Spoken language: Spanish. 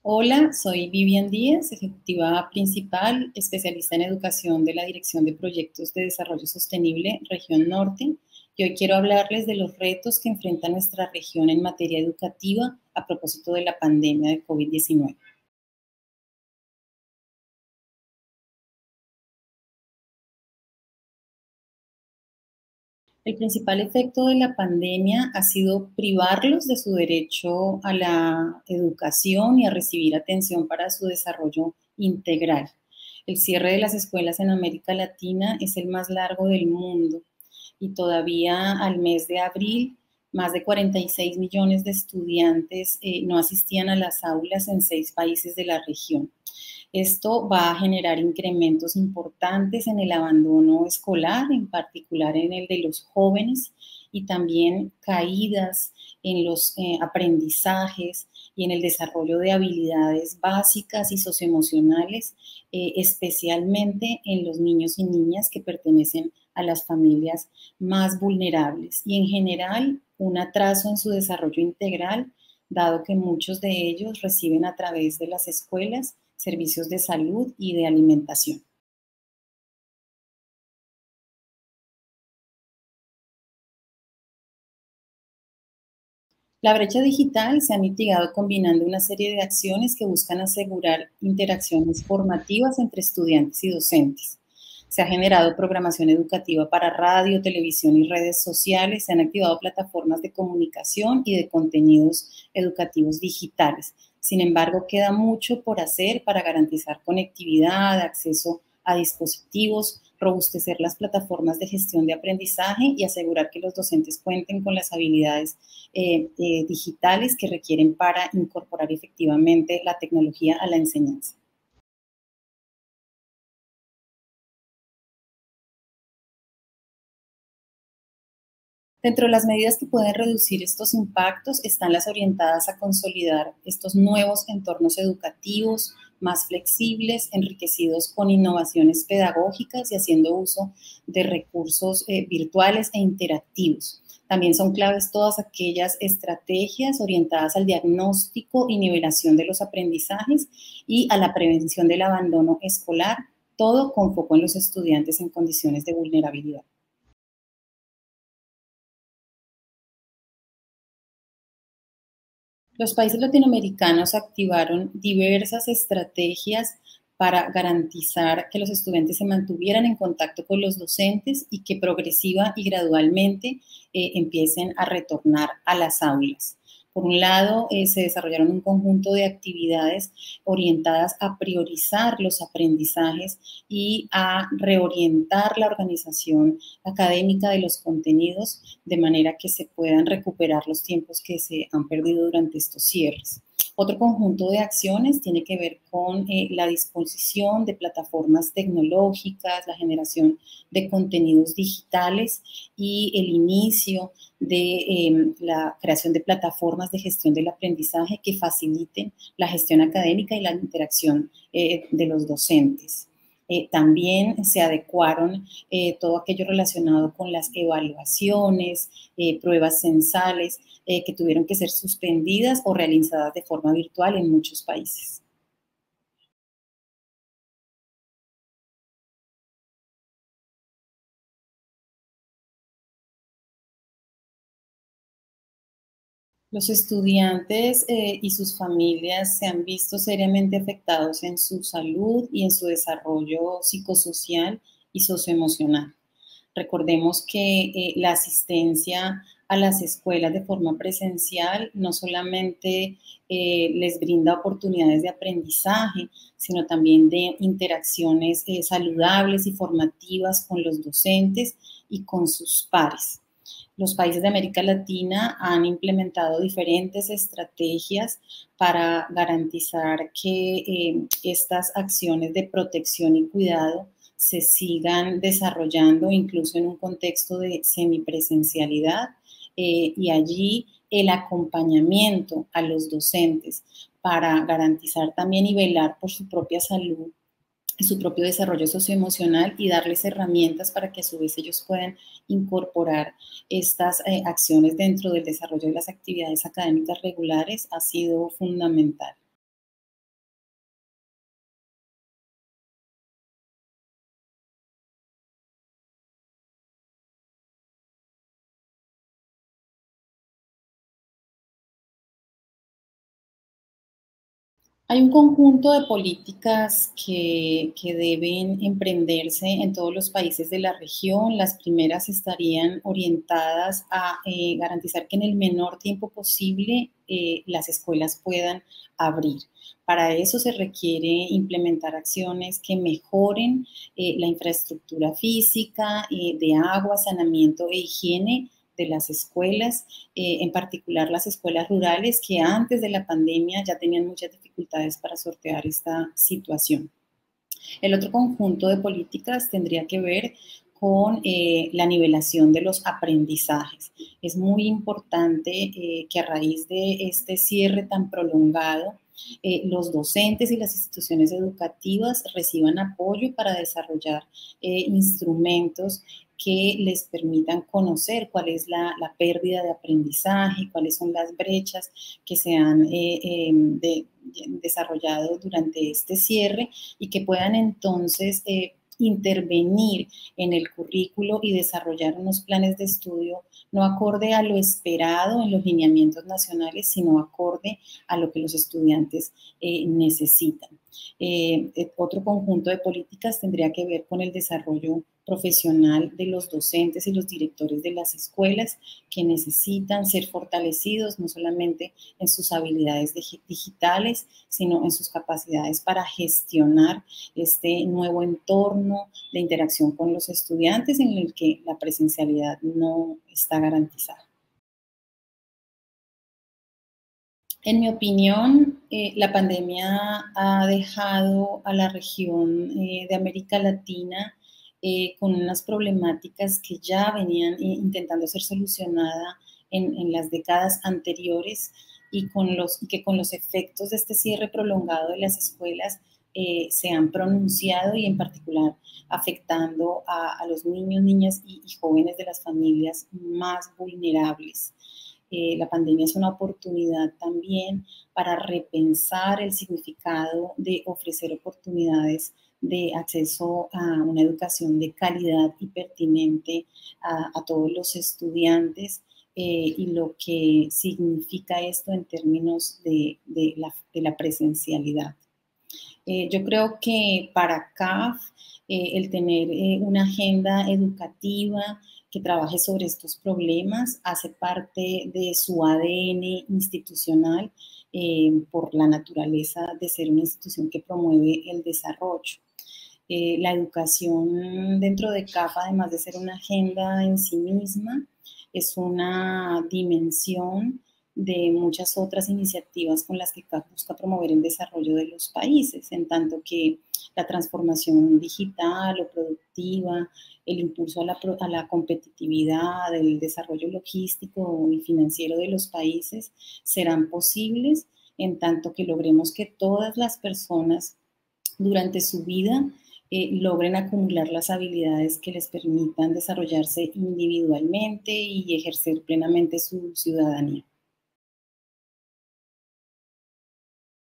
Hola, soy Vivian Díaz, ejecutiva principal, especialista en educación de la Dirección de Proyectos de Desarrollo Sostenible, Región Norte, y hoy quiero hablarles de los retos que enfrenta nuestra región en materia educativa a propósito de la pandemia de COVID-19. El principal efecto de la pandemia ha sido privarlos de su derecho a la educación y a recibir atención para su desarrollo integral. El cierre de las escuelas en América Latina es el más largo del mundo y todavía al mes de abril más de 46 millones de estudiantes no asistían a las aulas en 6 países de la región. Esto va a generar incrementos importantes en el abandono escolar, en particular en el de los jóvenes, y también caídas en los aprendizajes y en el desarrollo de habilidades básicas y socioemocionales, especialmente en los niños y niñas que pertenecen a las familias más vulnerables. Y en general, un atraso en su desarrollo integral, dado que muchos de ellos reciben a través de las escuelas servicios de salud y de alimentación. La brecha digital se ha mitigado combinando una serie de acciones que buscan asegurar interacciones formativas entre estudiantes y docentes. Se ha generado programación educativa para radio, televisión y redes sociales, se han activado plataformas de comunicación y de contenidos educativos digitales. Sin embargo, queda mucho por hacer para garantizar conectividad, acceso a dispositivos, robustecer las plataformas de gestión de aprendizaje y asegurar que los docentes cuenten con las habilidades digitales que requieren para incorporar efectivamente la tecnología a la enseñanza. Dentro de las medidas que pueden reducir estos impactos están las orientadas a consolidar estos nuevos entornos educativos más flexibles, enriquecidos con innovaciones pedagógicas y haciendo uso de recursos virtuales e interactivos. También son claves todas aquellas estrategias orientadas al diagnóstico y nivelación de los aprendizajes y a la prevención del abandono escolar, todo con foco en los estudiantes en condiciones de vulnerabilidad. Los países latinoamericanos activaron diversas estrategias para garantizar que los estudiantes se mantuvieran en contacto con los docentes y que progresiva y gradualmente empiecen a retornar a las aulas. Por un lado, se desarrollaron un conjunto de actividades orientadas a priorizar los aprendizajes y a reorientar la organización académica de los contenidos de manera que se puedan recuperar los tiempos que se han perdido durante estos cierres. Otro conjunto de acciones tiene que ver con la disposición de plataformas tecnológicas, la generación de contenidos digitales y el inicio de la creación de plataformas de gestión del aprendizaje que faciliten la gestión académica y la interacción de los docentes. También se adecuaron todo aquello relacionado con las evaluaciones, pruebas censales, que tuvieron que ser suspendidas o realizadas de forma virtual en muchos países. Los estudiantes y sus familias se han visto seriamente afectados en su salud y en su desarrollo psicosocial y socioemocional. Recordemos que la asistencia a las escuelas de forma presencial no solamente les brinda oportunidades de aprendizaje, sino también de interacciones saludables y formativas con los docentes y con sus pares. Los países de América Latina han implementado diferentes estrategias para garantizar que estas acciones de protección y cuidado se sigan desarrollando incluso en un contexto de semipresencialidad y allí el acompañamiento a los docentes para garantizar también y velar por su propia salud, su propio desarrollo socioemocional y darles herramientas para que a su vez ellos puedan incorporar estas acciones dentro del desarrollo de las actividades académicas regulares ha sido fundamental. Hay un conjunto de políticas que deben emprenderse en todos los países de la región. Las primeras estarían orientadas a garantizar que en el menor tiempo posible las escuelas puedan abrir. Para eso se requiere implementar acciones que mejoren la infraestructura física, de agua, saneamiento e higiene de las escuelas, en particular las escuelas rurales que antes de la pandemia ya tenían muchas dificultades para sortear esta situación. El otro conjunto de políticas tendría que ver con la nivelación de los aprendizajes. Es muy importante que a raíz de este cierre tan prolongado, los docentes y las instituciones educativas reciban apoyo para desarrollar instrumentos que les permitan conocer cuál es la pérdida de aprendizaje, cuáles son las brechas que se han desarrollado durante este cierre y que puedan entonces intervenir en el currículo y desarrollar unos planes de estudio no acorde a lo esperado en los lineamientos nacionales, sino acorde a lo que los estudiantes necesitan. Otro conjunto de políticas tendría que ver con el desarrollo profesional de los docentes y los directores de las escuelas que necesitan ser fortalecidos no solamente en sus habilidades digitales, sino en sus capacidades para gestionar este nuevo entorno de interacción con los estudiantes en el que la presencialidad no está garantizada. En mi opinión, la pandemia ha dejado a la región de América Latina con unas problemáticas que ya venían intentando ser solucionadas en las décadas anteriores y que con los efectos de este cierre prolongado de las escuelas se han pronunciado y en particular afectando a los niños, niñas y jóvenes de las familias más vulnerables. La pandemia es una oportunidad también para repensar el significado de ofrecer oportunidades de acceso a una educación de calidad y pertinente a todos los estudiantes y lo que significa esto en términos de la presencialidad. Yo creo que para CAF el tener una agenda educativa que trabaje sobre estos problemas hace parte de su ADN institucional por la naturaleza de ser una institución que promueve el desarrollo. La educación dentro de CAF, además de ser una agenda en sí misma, es una dimensión de muchas otras iniciativas con las que CAF busca promover el desarrollo de los países, en tanto que la transformación digital o productiva, el impulso a la competitividad, el desarrollo logístico y financiero de los países serán posibles en tanto que logremos que todas las personas durante su vida logren acumular las habilidades que les permitan desarrollarse individualmente y ejercer plenamente su ciudadanía.